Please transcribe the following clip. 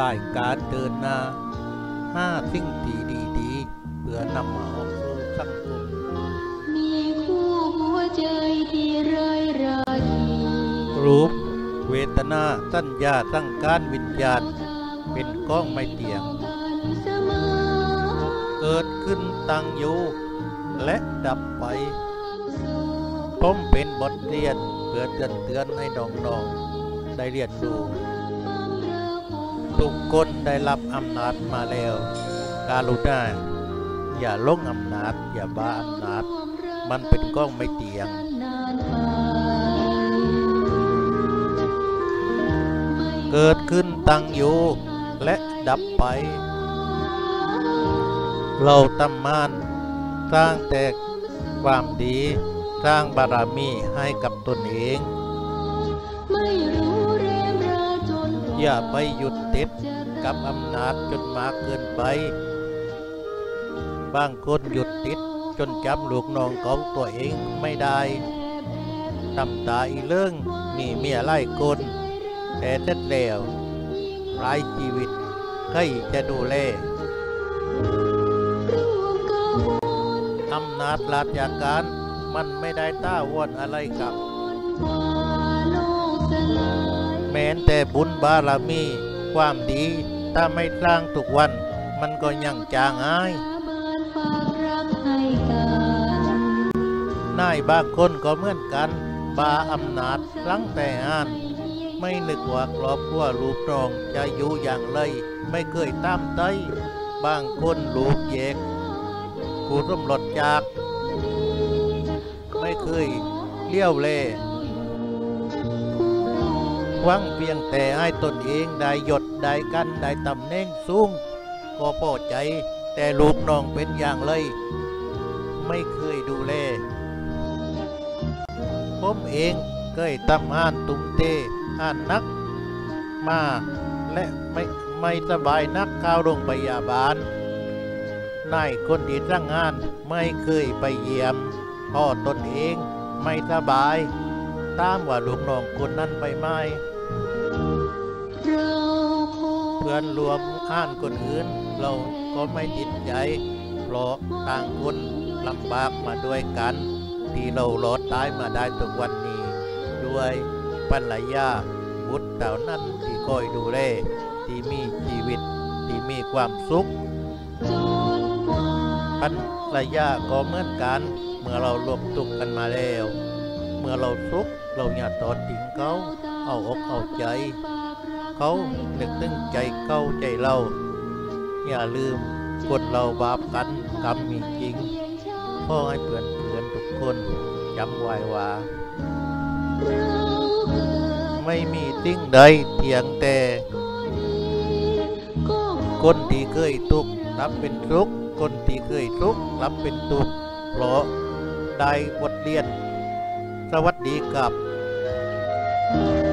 ายการเดินหน้า5 สิ่งที่ดีๆเพื่อนำมาออกสู่สังคมมีคู่หัวใจที่ร้ายราคีรูปเวทนาสัญญาสังการวิญญาณเป็นก้องไม่เที่ยงเกิดขึ้นตั้งอยู่และดับไปผมเป็นบทเรียนเพื่อเตือนให้น้องๆได้เรียนรู้ทุกคนได้รับอำนาจมาแล้วการุณาอย่าลงอำนาจอย่าบ้าอำนาจมันเป็นก้องไม่เที่ยงเกิดขึ้นตั้งอยู่และดับไปเราทำมันสร้างแต่ความดีสร้างบารมีให้กับตนเองอย่าไปหยุดติดกับอำนาจจนมากเกินไปบางคนหยุดติดจนจำลูกน้องของตัวเองไม่ได้ทำตาอีเรื่องมีเมียหลายคนแต่เสร็จแล้วหลายชีวิตใครจะดูแลอำนาจราชการมันไม่ได้ต้าวอนอะไรกับแม้แต่บุญบารมีความดีถ้าไม่สร้างทุกวันมันก็ยังจางหายนายบางคนก็เหมือนกันบาอำนาจรั้งแต่อ่านไม่นึกว่าครอบครัวลูกน้องจะอยู่อย่างไรไม่เคยตามใจบางคนลูกแยกผู้ร่วมรถจากไม่เคยเลี้ยวเล่หวังเพียงแต่ให้ตนเองได้ยศได้กันได้ตำแหน่งสูงก็พอใจแต่ลูกน้องเป็นอย่างไรไม่เคยดูแลผมเองเคยทำงานตุ้มเตอ่านนักมาและไม่สบายนักเข้าโรงพยาบาลนายคนที่จ้างงานไม่เคยไปเยี่ยมพ่อตนเองไม่สบายตามว่าลูกน้องคนนั้นไปไหมเพื่อนรวมอ่านคนอื่นเราก็ไม่ติดใจเพราะต่างคนลำบากมาด้วยกันที่เรารอดตายมาได้ทุกวันนี้ด้วยภรรยาบุตรเต่านั้นที่คอยดูแลที่มีชีวิตที่มีความสุขภรรยาก็เหมือนกันเมื่อเรารวมทุกข์กันมาแล้วเมื่อเราทุกข์เราอย่าทอดทิ้งเขาเอาอกเอาใจเขานึกถึงใจเขาใจเราอย่าลืมคนเราบาปกันกรรมมีจริงขอให้เพื่อนทุกคนจำไว้ว่าไม่มีสิ่งใดเพียงแต่คนที่เคยทุกข์รับเป็นทุกข์คนที่เคยทุกข์รับเป็นทุกข์เพราะได้บทเรียนสวัสดีครับ